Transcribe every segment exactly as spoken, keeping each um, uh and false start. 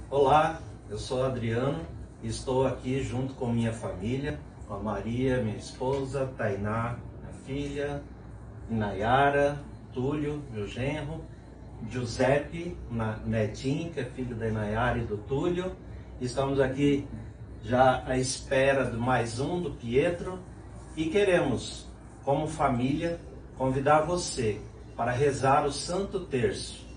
Olá, eu sou Adriano e estou aqui junto com minha família, com a Maria, minha esposa, Tainá, minha filha, Nayara, Túlio, meu genro, Giuseppe, netinho, que é filho da Nayara e do Túlio. Estamos aqui já à espera de mais um, do Pietro, e queremos, como família, convidar você para rezar o Santo Terço.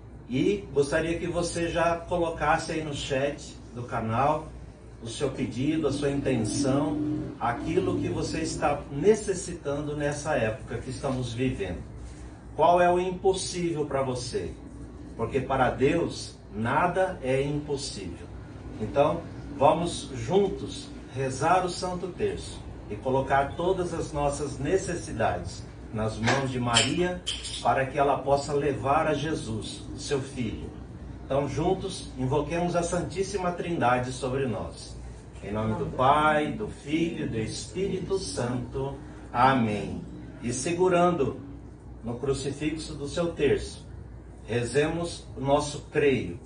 E gostaria que você já colocasse aí no chat do canal o seu pedido, a sua intenção, aquilo que você está necessitando nessa época que estamos vivendo. Qual é o impossível para você? Porque para Deus nada é impossível. Então, vamos juntos rezar o Santo Terço e colocar todas as nossas necessidades nas mãos de Maria, para que ela possa levar a Jesus, o seu Filho. Então, juntos, invoquemos a Santíssima Trindade sobre nós. Em nome do Pai, do Filho e do Espírito Santo. Amém. E segurando no crucifixo do seu terço, rezemos o nosso creio.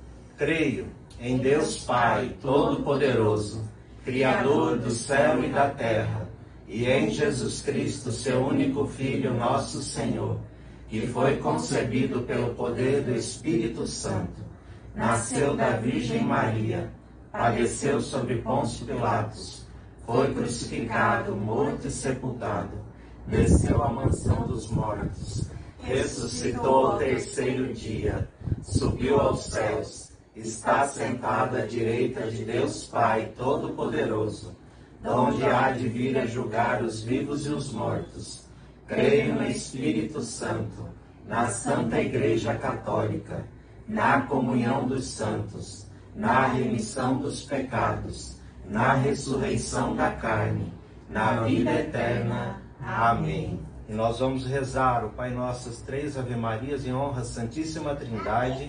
Creio em Deus Pai Todo-Poderoso, Criador do céu e da terra, e em Jesus Cristo, seu único Filho, nosso Senhor, que foi concebido pelo poder do Espírito Santo, nasceu da Virgem Maria, padeceu sob Pôncio Pilatos, foi crucificado, morto e sepultado, desceu à mansão dos mortos, ressuscitou ao terceiro dia, subiu aos céus, está sentado à direita de Deus Pai Todo-Poderoso, donde há de vir a julgar os vivos e os mortos. Creio no Espírito Santo, na Santa Igreja Católica, na comunhão dos santos, na remissão dos pecados, na ressurreição da carne, na vida eterna. Amém. E nós vamos rezar o Pai Nosso, as três Ave-Marias em honra à Santíssima Trindade.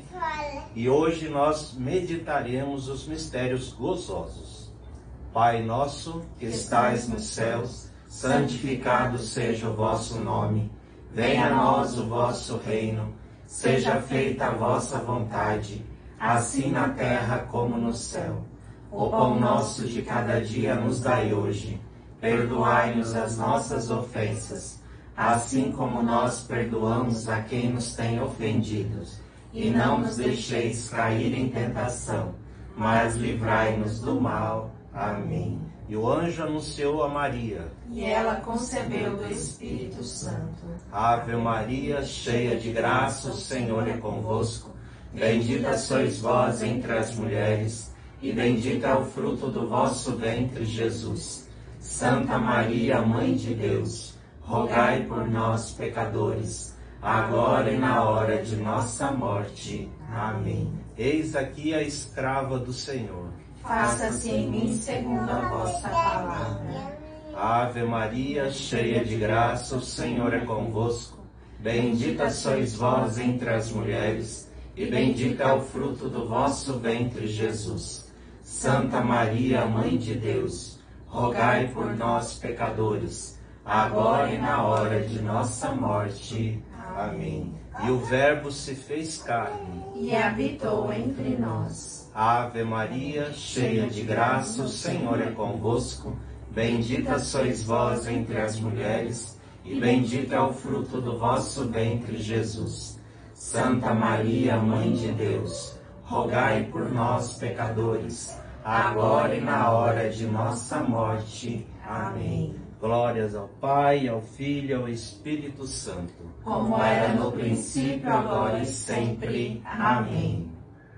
E hoje nós meditaremos os mistérios gozosos. Pai nosso, que estais nos céus, santificado seja o vosso nome. Venha a nós o vosso reino. Seja feita a vossa vontade, assim na terra como no céu. O pão nosso de cada dia nos dai hoje. Perdoai-nos as nossas ofensas, assim como nós perdoamos a quem nos tem ofendidos. E não nos deixeis cair em tentação, mas livrai-nos do mal. Amém. E o anjo anunciou a Maria, e ela concebeu do Espírito Santo. Ave Maria, cheia de graça, o Senhor é convosco. Bendita sois vós entre as mulheres, e bendito é o fruto do vosso ventre, Jesus. Santa Maria, Mãe de Deus, rogai por nós, pecadores, agora e na hora de nossa morte. Amém. Eis aqui a escrava do Senhor. Faça-se em mim segundo a vossa palavra. Ave Maria, cheia de graça, o Senhor é convosco. Bendita sois vós entre as mulheres, e bendito é o fruto do vosso ventre, Jesus. Santa Maria, Mãe de Deus, rogai por nós, pecadores, agora e na hora de nossa morte. Amém. E o Verbo se fez carne e habitou entre nós. Ave Maria, cheia de graça, o Senhor é convosco. Bendita sois vós entre as mulheres, e bendito é o fruto do vosso ventre, Jesus. Santa Maria, Mãe de Deus, rogai por nós, pecadores, agora e na hora de nossa morte. Amém. Glórias ao Pai, ao Filho e ao Espírito Santo, como era no princípio, agora e sempre. Amém.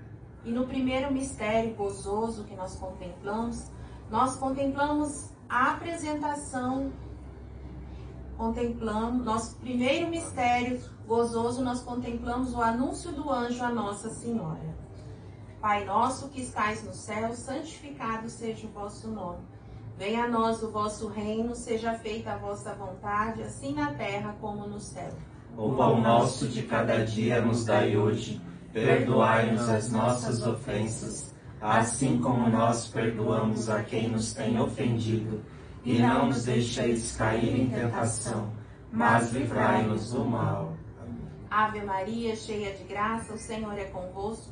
E no primeiro mistério gozoso que nós contemplamos, nós contemplamos a apresentação, contemplamos, nosso primeiro mistério gozoso, nós contemplamos o anúncio do anjo a Nossa Senhora. Pai nosso que estais no céu, santificado seja o vosso nome. Venha a nós o vosso reino, seja feita a vossa vontade, assim na terra como no céu. O pão nosso de cada dia nos dai hoje. Perdoai-nos as nossas ofensas, assim como nós perdoamos a quem nos tem ofendido. E não nos deixeis cair em tentação, mas livrai-nos do mal. Ave Maria, cheia de graça, o Senhor é convosco.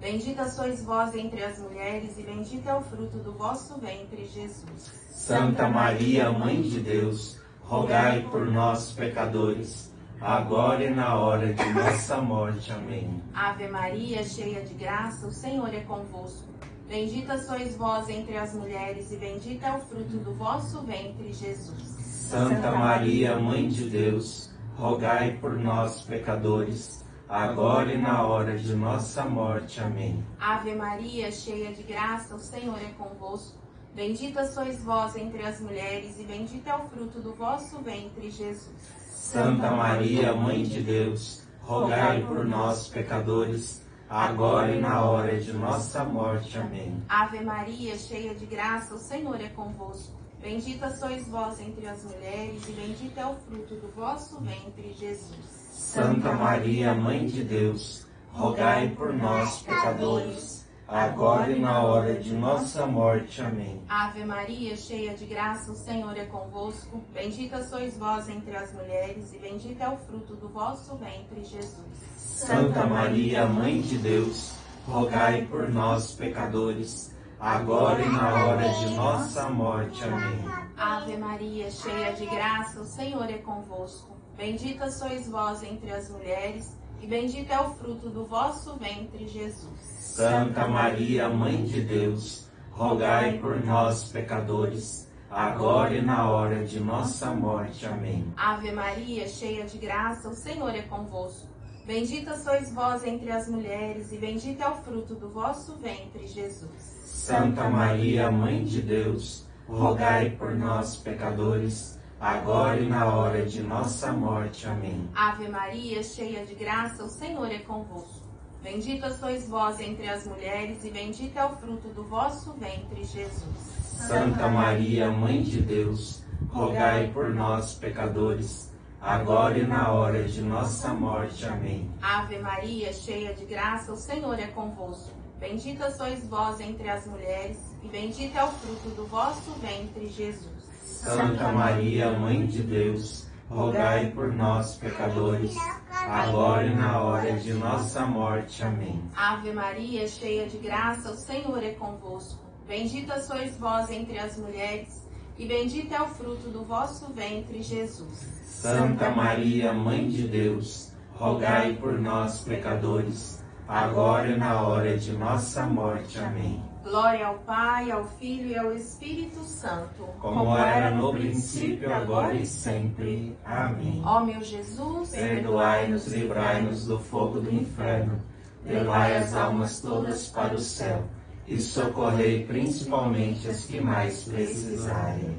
Bendita sois vós entre as mulheres, e bendito é o fruto do vosso ventre, Jesus. Santa Maria, Mãe de Deus, rogai por nós, pecadores, agora e na hora de nossa morte. Amém. Ave Maria, cheia de graça, o Senhor é convosco. Bendita sois vós entre as mulheres, e bendito é o fruto do vosso ventre, Jesus. Santa Maria, Mãe de Deus, rogai por nós, pecadores, agora e na hora de nossa morte. Amém. Ave Maria, cheia de graça, o Senhor é convosco. Bendita sois vós entre as mulheres, e bendito é o fruto do vosso ventre, Jesus. Santa Maria, Mãe de Deus, rogai por nós, pecadores, agora e na hora de nossa morte. Amém. Ave Maria, cheia de graça, o Senhor é convosco. Bendita sois vós entre as mulheres, e bendito é o fruto do vosso ventre, Jesus. Santa Maria, Mãe de Deus, rogai por nós, pecadores, agora e na hora de nossa morte. Amém. Ave Maria, cheia de graça, o Senhor é convosco. Bendita sois vós entre as mulheres, e bendito é o fruto do vosso ventre, Jesus. Santa Maria, Mãe de Deus, rogai por nós, pecadores, agora e na hora de nossa morte. Amém. Ave Maria, cheia de graça, o Senhor é convosco. Bendita sois vós entre as mulheres, e bendito é o fruto do vosso ventre, Jesus. Santa Maria, Mãe de Deus, rogai por nós, pecadores, agora e na hora de nossa morte. Amém. Ave Maria, cheia de graça, o Senhor é convosco. Bendita sois vós entre as mulheres, e bendito é o fruto do vosso ventre, Jesus. Santa Maria, Mãe de Deus, rogai por nós, pecadores, agora e na hora de nossa morte. Amém. Ave Maria, cheia de graça, o Senhor é convosco. Bendita sois vós entre as mulheres, e bendito é o fruto do vosso ventre, Jesus. Santa Maria, Mãe de Deus, rogai por nós, pecadores, agora e na hora de nossa morte. Amém. Ave Maria, cheia de graça, o Senhor é convosco. Bendita sois vós entre as mulheres, e bendito é o fruto do vosso ventre, Jesus. Santa Maria, Mãe de Deus, rogai por nós, pecadores, agora e na hora de nossa morte. Amém. Ave Maria, cheia de graça, o Senhor é convosco. Bendita sois vós entre as mulheres, e bendito é o fruto do vosso ventre, Jesus. Santa Maria, Mãe de Deus, rogai por nós, pecadores, agora e na hora de nossa morte. Amém. Glória ao Pai, ao Filho e ao Espírito Santo. Como era no princípio, agora e sempre. Amém. Ó meu Jesus, perdoai-nos, livrai-nos do fogo do inferno, levai as almas todas para o céu, e socorrei principalmente as que mais precisarem.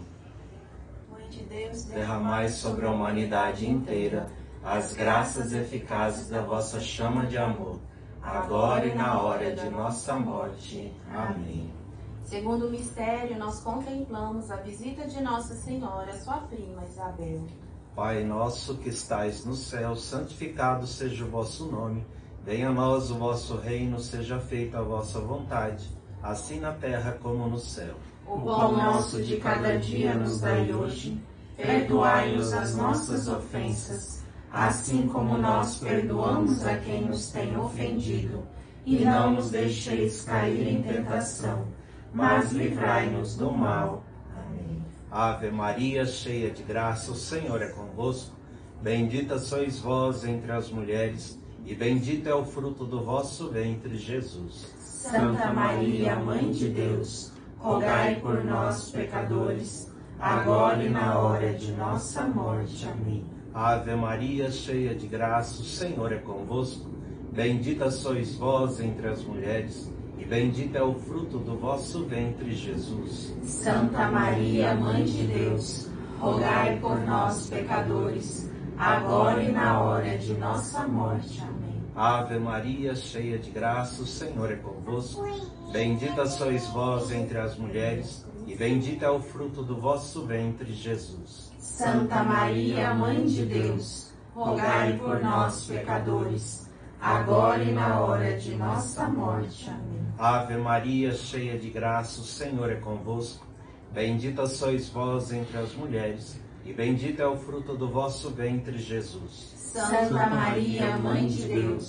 Mãe de Deus, derramai sobre a humanidade inteira as graças eficazes da vossa chama de amor, agora e na hora de nossa morte. Amém. Segundo o mistério, nós contemplamos a visita de Nossa Senhora, sua prima Isabel. Pai nosso que estais no céu, santificado seja o vosso nome. Venha a nós o vosso reino, seja feita a vossa vontade, assim na terra como no céu. O pão nosso de cada dia nos dai hoje. Perdoai-nos as nossas ofensas, assim como nós perdoamos a quem nos tem ofendido. E não nos deixeis cair em tentação, mas livrai-nos do mal. Amém. Ave Maria, cheia de graça, o Senhor é convosco. Bendita sois vós entre as mulheres, e bendito é o fruto do vosso ventre, Jesus. Santa Maria, Mãe de Deus, rogai por nós, pecadores, agora e na hora de nossa morte. Amém. Ave Maria, cheia de graça, o Senhor é convosco. Bendita sois vós entre as mulheres, e bendito é o fruto do vosso ventre, Jesus. Santa Maria, Mãe de Deus, rogai por nós, pecadores, agora e na hora de nossa morte. Amém. Ave Maria, cheia de graça, o Senhor é convosco. Bendita sois vós entre as mulheres, e bendito é o fruto do vosso ventre, Jesus. Santa Maria, Mãe de Deus, rogai por nós, pecadores, agora e na hora de nossa morte. Amém. Ave Maria, cheia de graça, o Senhor é convosco. Bendita sois vós entre as mulheres, e bendito é o fruto do vosso ventre, Jesus. Santa Maria, Mãe de Deus,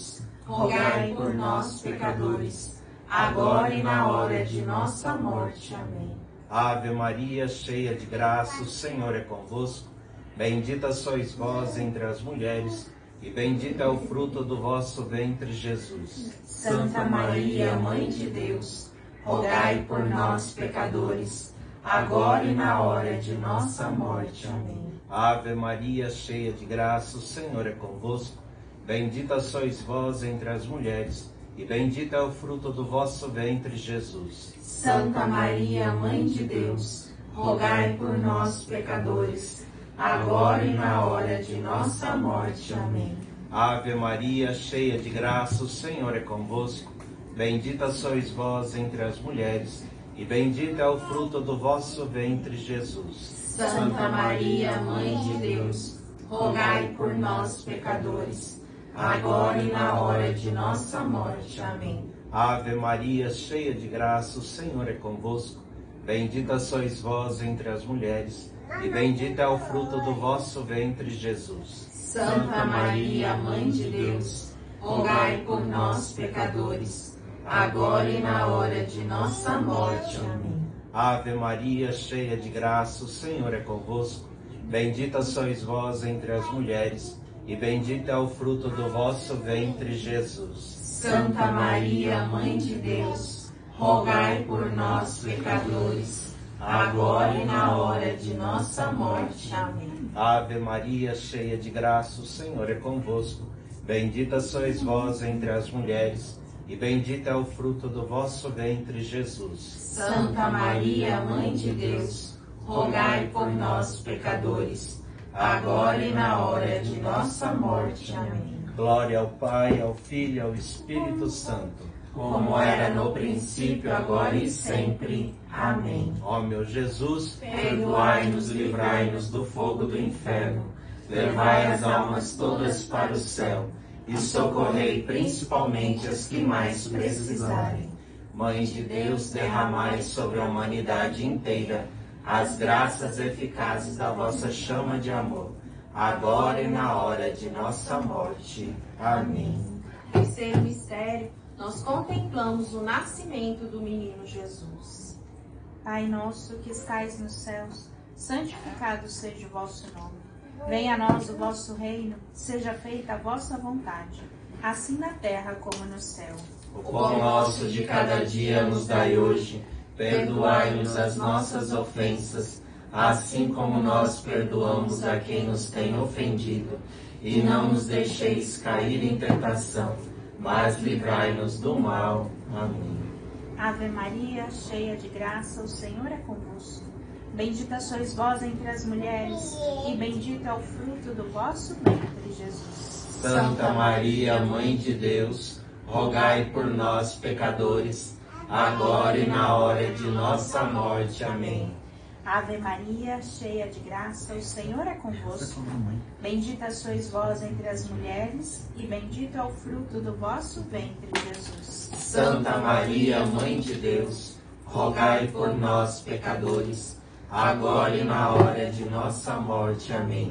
rogai por nós, pecadores, agora e na hora de nossa morte. Amém. Ave Maria, cheia de graça, o Senhor é convosco. Bendita sois vós entre as mulheres, e bendito é o fruto do vosso ventre, Jesus. Santa Maria, Mãe de Deus, rogai por nós, pecadores, agora e na hora de nossa morte. Amém. Ave Maria, cheia de graça, o Senhor é convosco. Bendita sois vós entre as mulheres, e bendito é o fruto do vosso ventre, Jesus. Santa Maria, Mãe de Deus, rogai por nós, pecadores, agora e na hora de nossa morte. Amém. Ave Maria, cheia de graça, o Senhor é convosco. Bendita sois vós entre as mulheres, e bendito é o fruto do vosso ventre, Jesus. Santa Maria, Mãe de Deus, rogai por nós, pecadores, agora e na hora de nossa morte. Amém. Ave Maria, cheia de graça, o Senhor é convosco. Bendita sois vós entre as mulheres, e bendito é o fruto do vosso ventre, Jesus. Santa Maria, Mãe de Deus, rogai por nós, pecadores, agora e na hora de nossa morte. Amém. Ave Maria, cheia de graça, o Senhor é convosco. Bendita sois vós entre as mulheres, e bendito é o fruto do vosso ventre, Jesus. Santa Maria, Mãe de Deus, rogai por nós, pecadores, agora e na hora de nossa morte. Amém. Ave Maria, cheia de graça, o Senhor é convosco. Bendita sois vós entre as mulheres, e bendito é o fruto do vosso ventre, Jesus. Santa Maria, Mãe de Deus, rogai por nós, pecadores, agora e na hora de nossa morte. Amém. Glória ao Pai, ao Filho e ao Espírito Santo, como era no princípio, agora e sempre. Amém. Ó meu Jesus, perdoai-nos, livrai-nos do fogo do inferno, levai as almas todas para o céu, e socorrei principalmente as que mais precisarem. Mãe de Deus, derramai sobre a humanidade inteira as graças eficazes da vossa chama de amor, agora e na hora de nossa morte. Amém. Terceiro mistério, nós contemplamos o nascimento do menino Jesus. Pai nosso que estais nos céus, santificado seja o vosso nome. Venha a nós o vosso reino, seja feita a vossa vontade, assim na terra como no céu. O pão nosso de cada dia nos dai hoje, perdoai-nos as nossas ofensas, assim como nós perdoamos a quem nos tem ofendido. E não nos deixeis cair em tentação, mas livrai-nos do mal. Amém. Ave Maria, cheia de graça, o Senhor é convosco. Bendita sois vós entre as mulheres, e bendito é o fruto do vosso ventre, Jesus. Santa Maria, Mãe de Deus, rogai por nós, pecadores, agora e na hora de nossa morte. Amém. Ave Maria, cheia de graça, o Senhor é convosco. Bendita sois vós entre as mulheres, e bendito é o fruto do vosso ventre, Jesus. Santa Maria, Mãe de Deus, rogai por nós, pecadores, agora e na hora de nossa morte. Amém.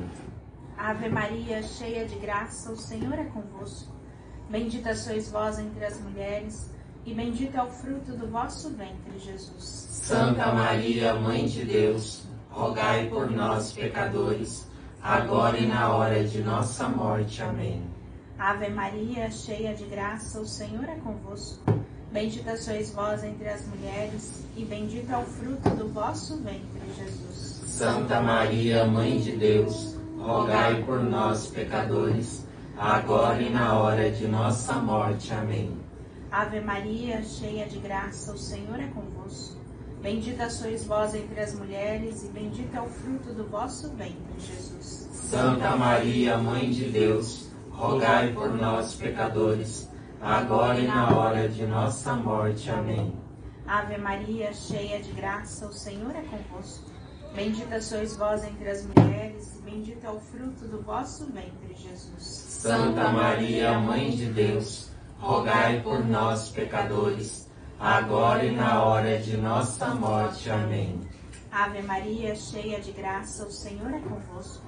Ave Maria, cheia de graça, o Senhor é convosco. Bendita sois vós entre as mulheres, e bendito é o fruto do vosso ventre, Jesus. Santa Maria, Mãe de Deus, rogai por nós, pecadores, agora e na hora de nossa morte. Amém. Ave Maria, cheia de graça, o Senhor é convosco. Bendita sois vós entre as mulheres, e bendito é o fruto do vosso ventre, Jesus. Santa Maria, Mãe de Deus, rogai por nós, pecadores, agora e na hora de nossa morte. Amém. Ave Maria, cheia de graça, o Senhor é convosco. Bendita sois vós entre as mulheres, e bendito é o fruto do vosso ventre, Jesus. Santa Maria, Mãe de Deus, rogai por nós, pecadores, agora e na hora de nossa morte. Amém. Ave Maria, cheia de graça, o Senhor é convosco. Bendita sois vós entre as mulheres, e bendito é o fruto do vosso ventre, Jesus. Santa Maria, Mãe de Deus, rogai por nós, pecadores, agora e na hora de nossa morte. Amém. Ave Maria, cheia de graça, o Senhor é convosco.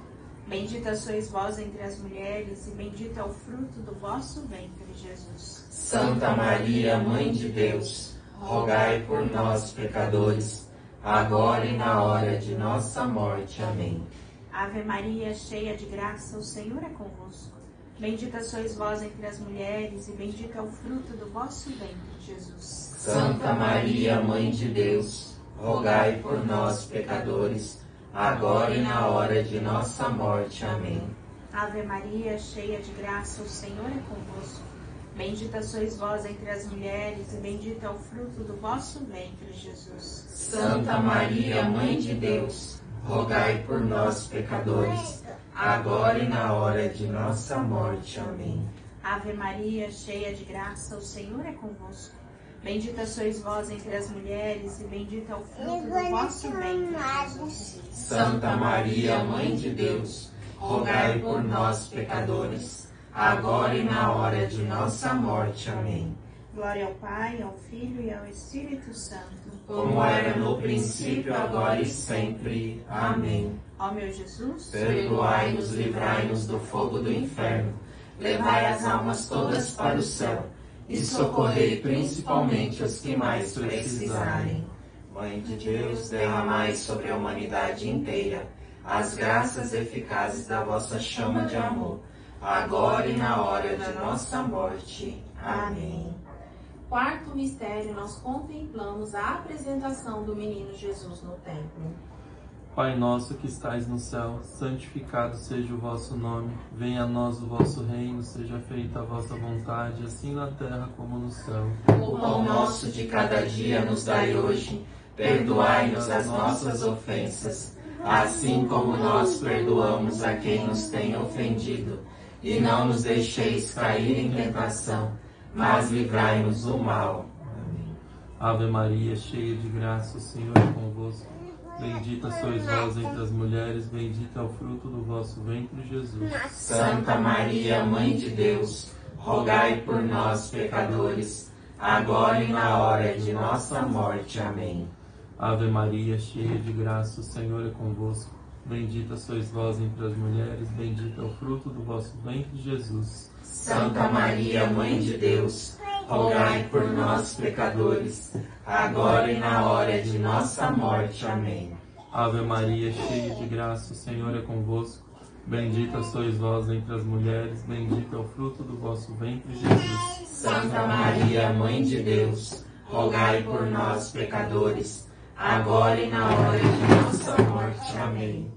Bendita sois vós entre as mulheres, e bendito é o fruto do vosso ventre, Jesus. Santa Maria, Mãe de Deus, rogai por nós, pecadores, agora e na hora de nossa morte. Amém. Ave Maria, cheia de graça, o Senhor é convosco. Bendita sois vós entre as mulheres, e bendito é o fruto do vosso ventre, Jesus. Santa Maria, Mãe de Deus, rogai por nós, pecadores, agora e na hora de nossa morte. Amém. Ave Maria, cheia de graça, o Senhor é convosco. Bendita sois vós entre as mulheres, e bendito é o fruto do vosso ventre, Jesus. Santa Maria, Mãe de Deus, rogai por nós, pecadores, agora e na hora de nossa morte. Amém. Ave Maria, cheia de graça, o Senhor é convosco. Bendita sois vós entre as mulheres, e bendito é o fruto do vosso ventre, Jesus. Santa Maria, Mãe de Deus, rogai por nós, pecadores, agora e na hora de nossa morte. Amém. Glória ao Pai, ao Filho e ao Espírito Santo, como era no princípio, agora e sempre. Amém. Ó meu Jesus, perdoai-nos, livrai-nos do fogo do inferno, levai as almas todas para o céu, e socorrei principalmente os que mais precisarem. Mãe de Deus, derramai sobre a humanidade inteira as graças eficazes da vossa chama de amor, agora e na hora de nossa morte. Amém. Quarto mistério, nós contemplamos a apresentação do menino Jesus no templo. Pai nosso que estais no céu, santificado seja o vosso nome. Venha a nós o vosso reino, seja feita a vossa vontade, assim na terra como no céu. O pão nosso de cada dia nos dai hoje. Perdoai-nos as nossas ofensas, assim como nós perdoamos a quem nos tem ofendido. E não nos deixeis cair em tentação, mas livrai-nos do mal. Amém. Ave Maria, cheia de graça, o Senhor é convosco. Bendita sois vós entre as mulheres, bendito é o fruto do vosso ventre, Jesus. Santa Maria, Mãe de Deus, rogai por nós, pecadores, agora e na hora de nossa morte. Amém. Ave Maria, cheia de graça, o Senhor é convosco. Bendita sois vós entre as mulheres, bendito é o fruto do vosso ventre, Jesus. Santa Maria, Mãe de Deus, rogai por nós, pecadores, agora e na hora de nossa morte. Amém. Ave Maria, cheia de graça, o Senhor é convosco. Bendita sois vós entre as mulheres, bendito é o fruto do vosso ventre, Jesus. Santa Maria, Mãe de Deus, rogai por nós, pecadores, agora e na hora de nossa morte. Amém.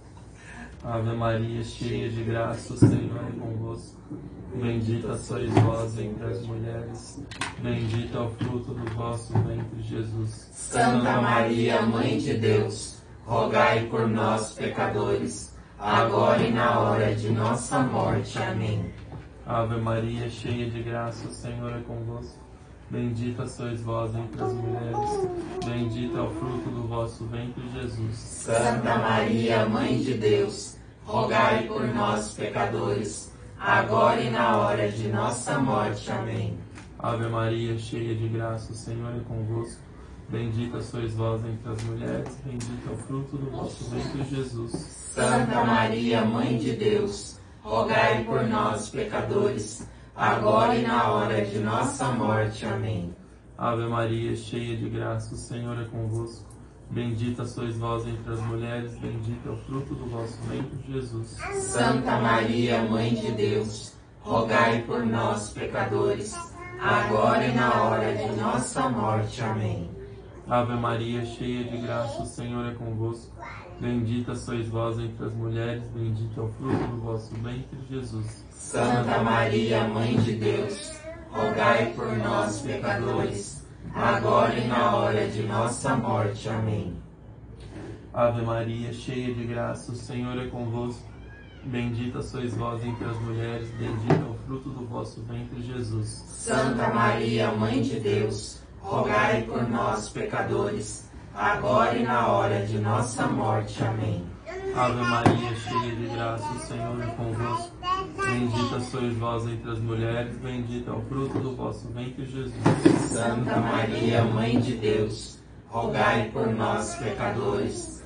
Ave Maria, cheia de graça, o Senhor é convosco. Bendita sois vós entre as mulheres, bendito é o fruto do vosso ventre, Jesus. Santa Maria, Mãe de Deus, rogai por nós, pecadores, agora e na hora de nossa morte. Amém. Ave Maria, cheia de graça, o Senhor é convosco. Bendita sois vós entre as mulheres, bendito é o fruto do vosso ventre, Jesus. Santa Maria, Mãe de Deus, rogai por nós, pecadores, agora e na hora de nossa morte. Amém. Ave Maria, cheia de graça, o Senhor é convosco. Bendita sois vós entre as mulheres, bendito é o fruto do vosso ventre, Jesus. Santa Maria, Mãe de Deus, rogai por nós, pecadores, agora e na hora de nossa morte. Amém. Ave Maria, cheia de graça, o Senhor é convosco. Bendita sois vós entre as mulheres, bendito é o fruto do vosso ventre, Jesus. Santa Maria, Mãe de Deus, rogai por nós, pecadores, agora e na hora de nossa morte. Amém. Ave Maria, cheia de graça, o Senhor é convosco. Bendita sois vós entre as mulheres, bendito é o fruto do vosso ventre, Jesus. Santa Maria, Mãe de Deus, rogai por nós, pecadores, agora e na hora de nossa morte. Amém. Ave Maria, cheia de graça, o Senhor é convosco. Bendita sois vós entre as mulheres, bendito é o fruto do vosso ventre, Jesus. Santa Maria, Mãe de Deus, rogai por nós, pecadores, agora e na hora de nossa morte. Amém. Ave Maria, cheia de graça, o Senhor é convosco. Bendita sois vós entre as mulheres, bendito é o fruto do vosso ventre, Jesus. Santa Maria, Mãe de Deus, rogai por nós, pecadores,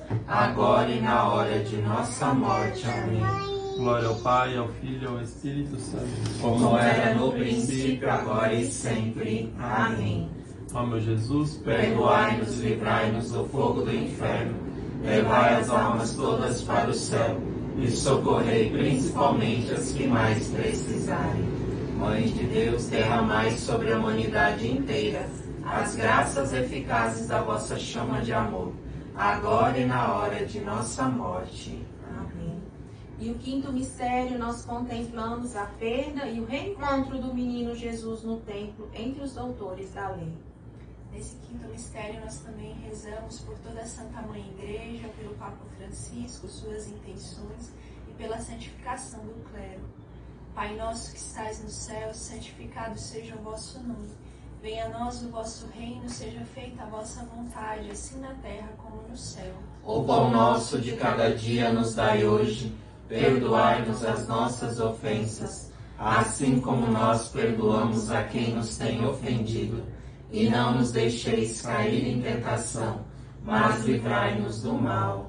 agora e na hora de nossa morte. Amém. Glória ao Pai, ao Filho e ao Espírito Santo. Como era no princípio, agora e sempre. Amém. Ó meu Jesus, perdoai-nos, livrai-nos do fogo do inferno, levai as almas todas para o céu e socorrei principalmente as que mais precisarem. Mãe de Deus, derramai sobre a humanidade inteira as graças eficazes da vossa chama de amor, agora e na hora de nossa morte. Amém. E o quinto mistério, nós contemplamos a perda e o reencontro do menino Jesus no templo entre os doutores da lei. Nesse quinto mistério, nós também rezamos por toda a Santa Mãe Igreja, pelo Papa Francisco, suas intenções e pela santificação do clero. Pai nosso que estais no céu, santificado seja o vosso nome. Venha a nós o vosso reino, seja feita a vossa vontade, assim na terra como no céu. O pão nosso de cada dia nos dai hoje, perdoai-nos as nossas ofensas, assim como nós perdoamos a quem nos tem ofendido. E não nos deixeis cair em tentação, mas livrai-nos do mal.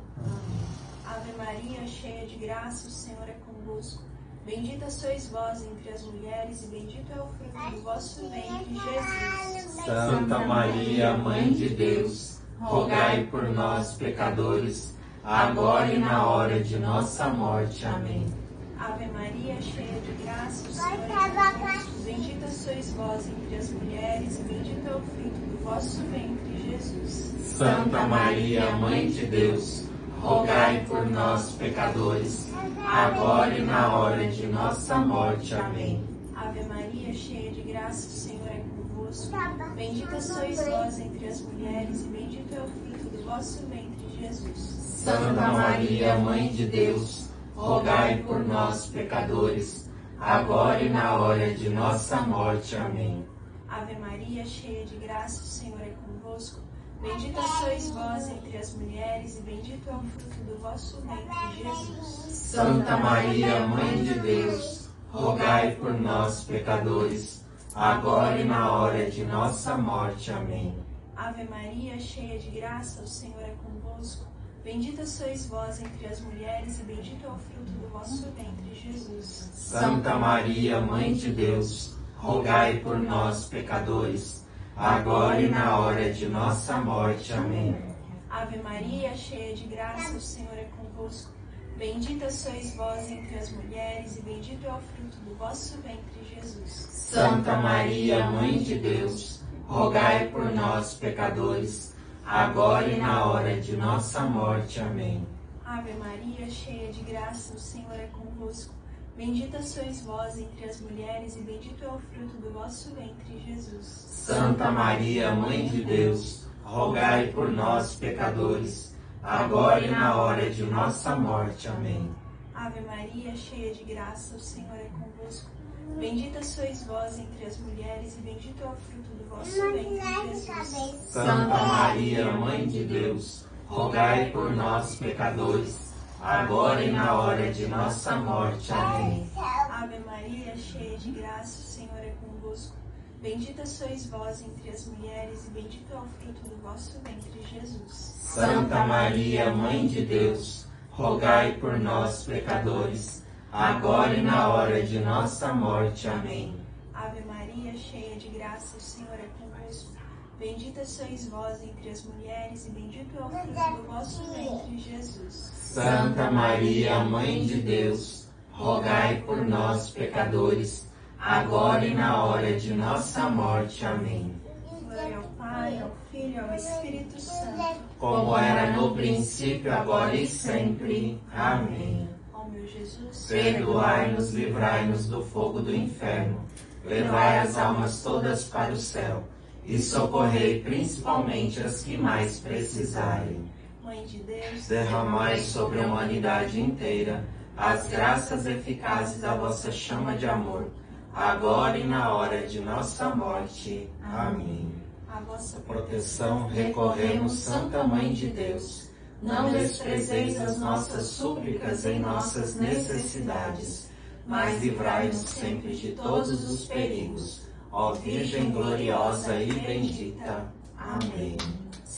Ave Maria, cheia de graça, o Senhor é convosco. Bendita sois vós entre as mulheres, e bendito é o fruto do vosso ventre, Jesus. Santa Maria, Mãe de Deus, rogai por nós, pecadores, agora e na hora de nossa morte. Amém. Ave Maria, cheia de graça, o Senhor é convosco. Bendita sois vós entre as mulheres, e bendito é o fruto do vosso ventre, Jesus. Santa Maria, Mãe de Deus, rogai por nós, pecadores, agora e na hora de nossa morte. Amém. Ave Maria, cheia de graça, o Senhor é convosco. Bendita sois vós entre as mulheres, e bendito é o fruto do vosso ventre, Jesus. Santa Maria, Mãe de Deus, rogai por nós, pecadores, agora e na hora de nossa morte. Amém. Ave Maria, cheia de graça, o Senhor é convosco. Bendita sois vós entre as mulheres, e bendito é o fruto do vosso ventre, Jesus. Santa Maria, Mãe de Deus, rogai por nós, pecadores, agora e na hora de nossa morte. Amém. Ave Maria, cheia de graça, o Senhor é convosco. Bendita sois vós entre as mulheres, e bendito é o fruto do vosso ventre, Jesus. Santa Maria, Mãe de Deus, rogai por nós, pecadores, agora e na hora de nossa morte. Amém. Ave Maria, cheia de graça, o Senhor é convosco. Bendita sois vós entre as mulheres, e bendito é o fruto do vosso ventre, Jesus. Santa Maria, Mãe de Deus, rogai por nós, pecadores, agora e na hora de nossa morte. Amém. Ave Maria, cheia de graça, o Senhor é convosco. Bendita sois vós entre as mulheres, e bendito é o fruto do vosso ventre, Jesus. Santa Maria, Mãe de Deus, rogai por nós, pecadores, agora e na hora de nossa morte. Amém. Ave Maria, cheia de graça, o Senhor é convosco. Bendita sois vós entre as mulheres, e bendito é o fruto do vosso ventre, Jesus. Santa Maria, Mãe de Deus, rogai por nós, pecadores, agora e na hora de nossa morte. Amém. Ave Maria, cheia de graça, o Senhor é convosco. Bendita sois vós entre as mulheres, e bendito é o fruto do vosso ventre, Jesus. Santa Maria, Mãe de Deus, rogai por nós, pecadores, agora e na hora de nossa morte. Amém. Ave Maria, cheia de graça, o Senhor é convosco. Bendita sois vós entre as mulheres, e bendito é o fruto do vosso ventre, Jesus. Santa Maria, Mãe de Deus, rogai por nós, pecadores, agora e na hora de nossa morte. Amém. Glória ao Pai, ao Filho e ao Espírito Santo, como era no princípio, agora e sempre. Amém. Ó meu Jesus, perdoai-nos, livrai-nos do fogo do inferno, levai as almas todas para o céu e socorrei principalmente as que mais precisarem. Mãe de Deus, derramai sobre a humanidade inteira as graças eficazes da vossa chama de amor, agora e na hora de nossa morte. Amém. A vossa proteção recorremos, Santa Mãe de Deus. Não desprezeis as nossas súplicas em nossas necessidades, mas livrai-nos sempre de todos os perigos, ó Virgem gloriosa e bendita. Amém.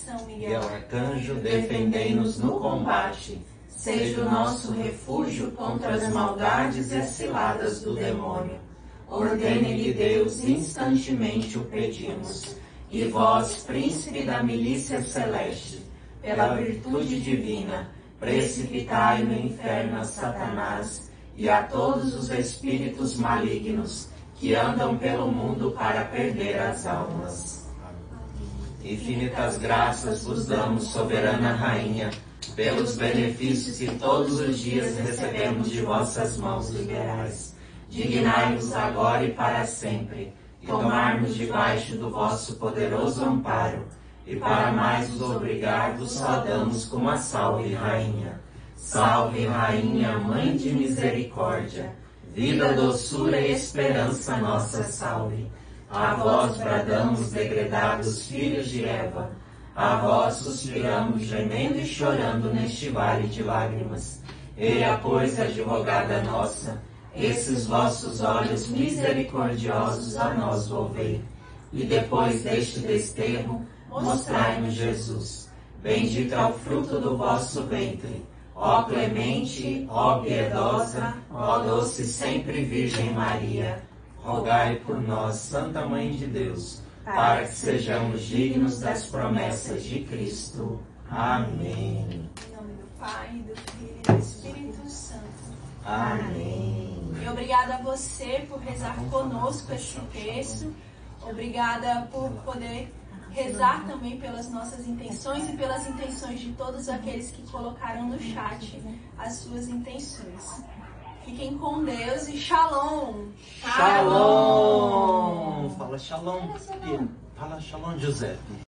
São e Miguel, ao arcanjo, defendei-nos no combate. Seja o nosso refúgio contra as maldades e as ciladas do demônio. Ordene-lhe Deus, instantemente o pedimos. E vós, príncipe da milícia celeste, pela virtude divina, precipitai no inferno a Satanás e a todos os espíritos malignos que andam pelo mundo para perder as almas. Infinitas graças vos damos, soberana Rainha, pelos benefícios que todos os dias recebemos de vossas mãos liberais. Dignai-vos agora e para sempre tomar-nos debaixo do vosso poderoso amparo, e para mais vos obrigar, vos saudamos com a salve, Rainha. Salve, Rainha, Mãe de Misericórdia, vida, doçura e esperança nossa, salve. A vós bradamos, degredados filhos de Eva, a vós suspiramos, gemendo e chorando neste vale de lágrimas. Eia, pois, advogada nossa, esses vossos olhos misericordiosos a nós volvei. E depois deste desterro, mostrai-nos Jesus. Bendito é o fruto do vosso ventre. Ó clemente, ó piedosa, ó doce sempre Virgem Maria, rogai por nós, Santa Mãe de Deus, para que sejamos dignos das promessas de Cristo. Amém. Em nome do Pai, do Filho e do Espírito Santo. Amém. E obrigada a você por rezar conosco esse texto. Obrigada por poder rezar também pelas nossas intenções e pelas intenções de todos aqueles que colocaram no chat as suas intenções. Fiquem com Deus e shalom! Shalom! Fala shalom. Fala shalom, Giuseppe.